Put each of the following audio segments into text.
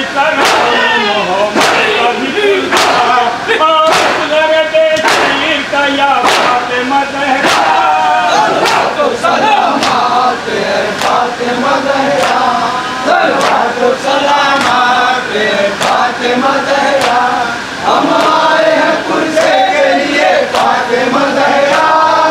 हम आए हैं पुरसे के लिए फातिमा ज़हरा।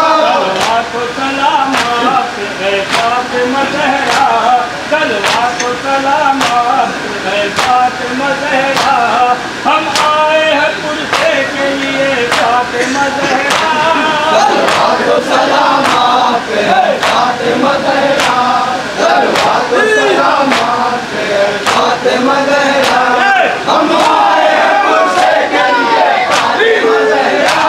फातिमा ज़हरा, सलवा तो सलामत है फातिमा ज़हरा। हम आए हैं पुरसे के लिए फातिमा ज़हरा। सलवा तो सलामत है फातिमा ज़हरा। सलवा तो सलामत है फातिमा ज़हरा। हम आए हैं पुरसे के लिए फातिमा ज़हरा।